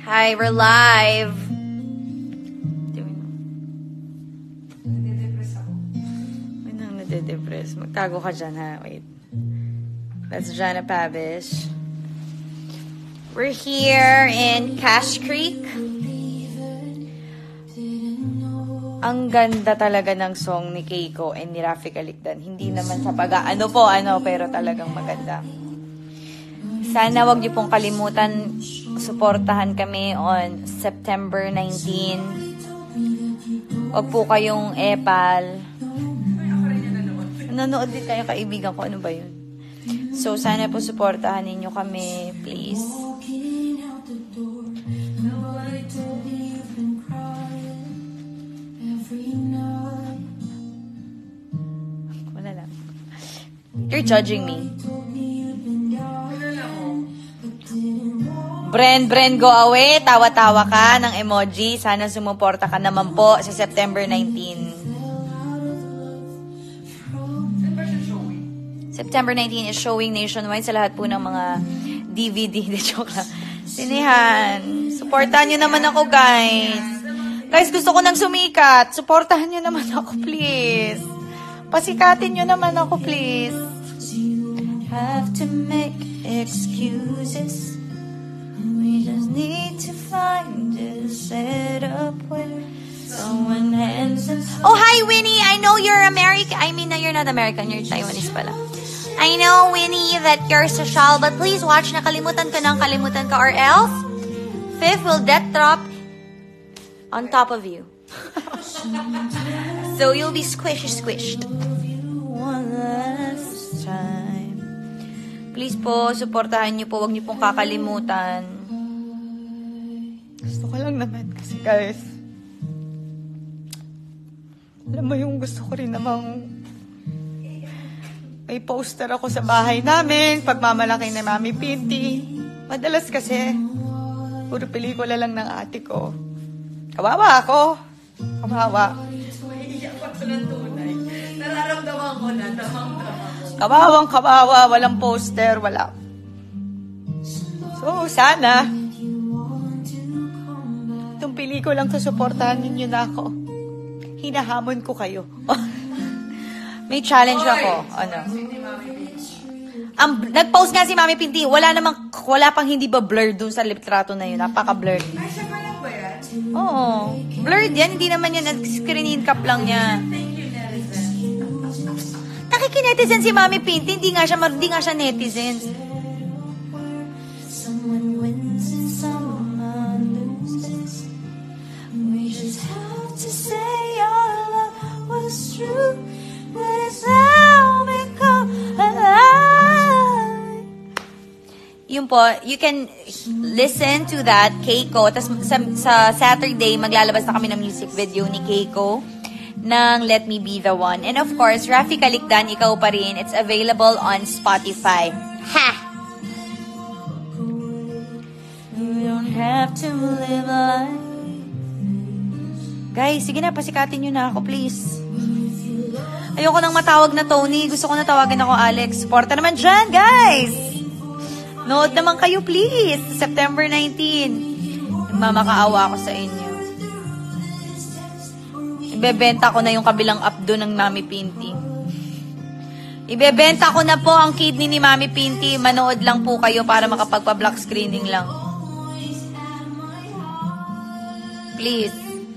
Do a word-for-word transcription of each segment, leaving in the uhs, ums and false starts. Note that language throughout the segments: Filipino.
Hi, we're live. Nade-depress ako. Ay, nang nade-depress. Magtago ka dyan, ha? Wait. That's Jana Pavish. We're here in Cash Creek. Ang ganda talaga ng song ni Keiko and ni Rafi Kalikdan. Hindi naman sa pag-ano po, ano, pero talagang maganda. Sana wag niyo pong kalimutan, suportahan kami on September nineteenth. Wag po kayong epal. Nanonood din kayo, kaibigan ko. Ano ba yun? So, sana po suportahan ninyo kami, please. Wala lang. You're judging me. Bren, Bren, go away. Tawa-tawa ka ng emoji. Sana sumuporta ka naman po sa September nineteenth. September nineteenth is showing nationwide sa lahat po ng mga D V D. De joke lang. Sinihan. Suportahan nyo naman ako, guys. Guys, gusto ko nang sumikat. Suportahan nyo naman ako, please. Pasikatin nyo naman ako, please. Have to make excuses. We just need to find a setup where someone handsome. Oh, hi, Winnie. I know you're American. I mean, you're not American. You're Taiwanese pala. I know, Winnie, that you're social, but please watch. Nakalimutan ka ng kalimutan ka or else Fifth will death drop on top of you. So you'll be squishy squished. One last time. Please po, suportahan niyo po. Huwag niyo pong kakalimutan. Gusto ko lang naman kasi, guys. Alam mo yung gusto ko rin namang may poster ako sa bahay namin, pagmamalaki ni Mami Pinti. Madalas kasi, puro pelikula lang ng ate ko. Kawawa ako. Kawawa. Iiyak pa ito ng tunay. Nararamdaman ko na, damang-damang ko. Kawawang kawawa, walang poster, wala. So, sana, itong pelikulang susuportahan ninyo na ako. Hinahamon ko kayo. May challenge ako. Ano? Ang, nag-post nga si Mami Pinti, wala namang, wala pang hindi ba blurred dun sa litrato na yun. Napaka-blurred. Ay, siya pa lang ba yan? Oo. Blurred yan. Hindi naman yan. Screen cap lang niya. Thank you, netizen. Nakikinetizen si Mami Pinti. Hindi nga siya, hindi nga siya netizens. Someone wins and someone loses. We just have to say our love was true. But it's now become alive. Yun po, you can listen to that, Keiko. Tapos sa, sa Saturday, maglalabas na kami ng music video ni Keiko ng Let Me Be The One. And of course, Rafi Kalikdan, ikaw pa rin. It's available on Spotify. Ha! You don't have to live life. Guys, sige na, pasikatin nyo na ako, please. Ayoko nang matawag na Tony. Gusto ko na tawagan ako Alex. Supporta naman dyan, guys! Nood naman kayo, please. September nineteenth. Nagmamakaawa ako sa inyo. Ibebenta ko na yung kabilang updo ng Mami Pinti. Ibebenta ko na po ang kidney ni Mami Pinti. Manood lang po kayo para makapagpa-block screening lang. Please.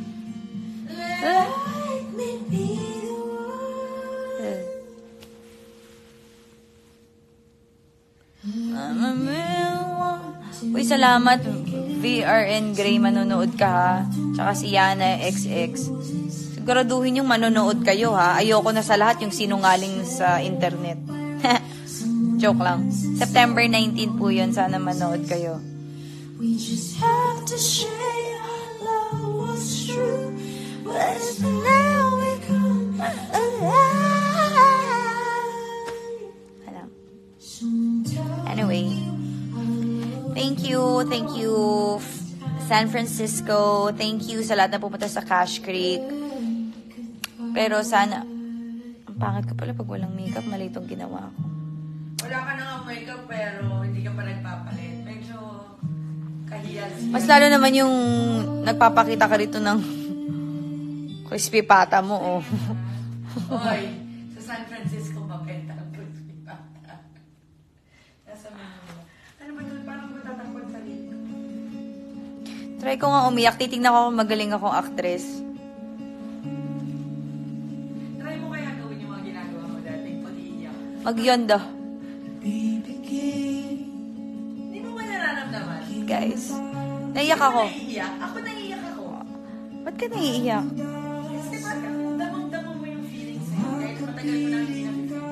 Uy, salamat. V R N Gray, manonood ka ha. Tsaka si Yana X X. Siguraduhin yung manonood kayo ha. Ayoko na sa lahat yung sinungaling sa internet. Joke lang. September nineteenth po yun. Sana manood kayo. We just have to share our love was true. But it's now become alive. Alam. Anyway. Thank you. Thank you, San Francisco. Thank you sa lahat na pumunta sa Cash Creek. Pero sana, ang pangit ka pala pag walang makeup, mali itong ginawa ko. Wala ka na nga makeup pero hindi ka pa nagpapalit. Medyo Kahiyan. Mas lalo naman yung nagpapakita ka rito ng crispy pata mo, oh. Hoy, sa San Francisco mabenta ang crispy pata. Nasa Manila. Ano ba doon? Parang matatakot sa dito. Try ko nga umiyak. Titignan ko kung magaling akong actress. Try mo kaya gawin yung mga ginagawa mo dati. Pati iyak. Magyonda. Hindi mo ba nararamdaman? Guys, naiyak ako. Naiiyak? Ako naiiyak ako. Ba't ka naiiyak? Kasi parang damang-damo mo yung feelings eh. Kahit matagal ko na hindi na-feel.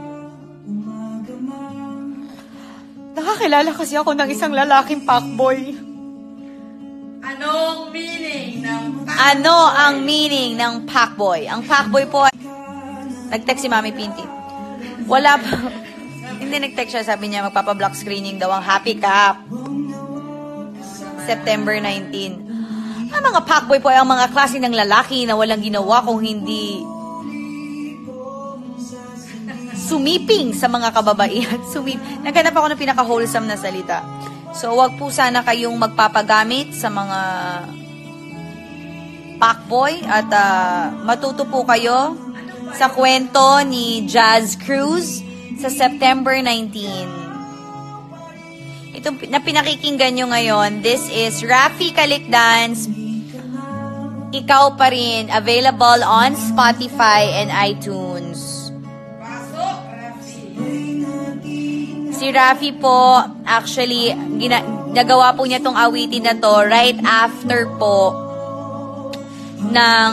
Nakakilala kasi ako ng isang lalaking fuckboy. Anong meaning ng Ano ang meaning ng fuckboy? Ang fuckboy po, nag-text si Mami Pinti. Wala pa. Hindi nag-text siya, sabi niya magpapa-block screening daw ang Happy Cup. September nineteenth. Ang mga fuckboy po ay ang mga klase ng lalaki na walang ginawa kung hindi sumiping sa mga kababaihan. Sumip. Naghanap ako ng pinaka-wholesome na salita. So, wag po sana kayong magpapagamit sa mga fuckboy at uh, matuto po kayo sa kwento ni Jazz Cruz sa September nineteenth. Itong na pinakikinggan nyo ngayon, this is Rafi Kalikdans, Ikaw Pa Rin, available on Spotify and iTunes. pasok, Rafi? Si Rafi po, actually, gina- nagawa po niya tong awitin na to right after po ng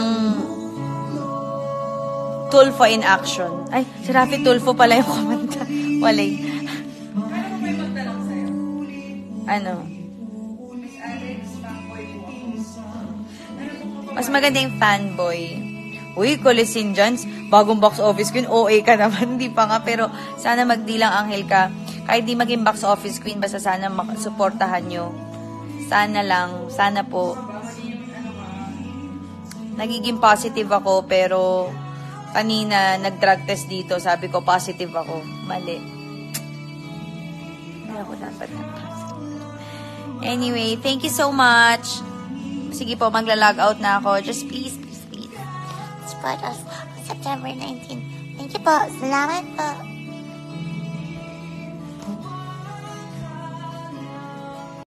Tulfo in Action. Ay, si Rafi Tulfo pala yung kumanta. Walay. Paano mo may magtanong sa'yo? Ano? Miss Alex, fanboy po ako. Ano po po Mas maganda yung fanboy. Uy, Colisine Jans, bagong box office queen, O A ka naman. Hindi pa nga, pero sana magdilang anghel ka. Kahit di maging box office queen, basta sana suportahan nyo. Sana lang, sana po. Nagiging positive ako, pero kanina nag-drug test dito, sabi ko positive ako. Mali. Hindi ako dapat nag-positive. Anyway, thank you so much. Sige po, magla-log out na ako. Just please, please, please. Support us September nineteenth. Thank you po. Salamat po.